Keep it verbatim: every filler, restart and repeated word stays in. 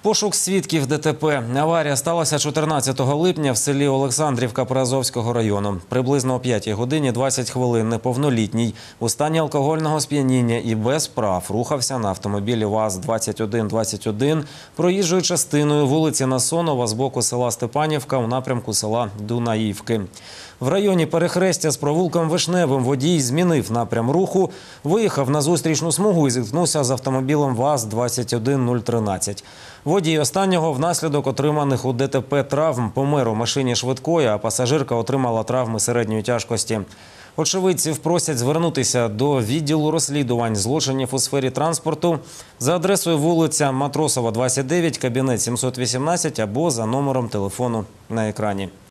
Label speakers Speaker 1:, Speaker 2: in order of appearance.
Speaker 1: Пошук свідків ДТП. Аварія сталася чотирнадцятого липня в селі Олександрівка Приазовського району. Приблизно о п'ятій годині двадцять хвилин неповнолітній у стані алкогольного сп'яніння і без прав рухався на автомобілі ВАЗ двадцять один двадцять один проїжджою частиною вулиці Насонова з боку села Степанівка у напрямку села Дунаївки. В районі перехрестя з провулком Вишневим водій змінив напрям руху, виїхав на зустрічну смугу і зіткнувся з автомобілем ВАЗ двадцять один нуль тринадцять. Водій останнього внаслідок отриманих у ДТП травм помер у машині швидкої, а пасажирка отримала травми середньої тяжкості. Очевидців просять звернутися до відділу розслідувань злочинів у сфері транспорту за адресою вулиця Матросова, двадцять дев'ять, кабінет сімсот вісімнадцять або за номером телефону на екрані.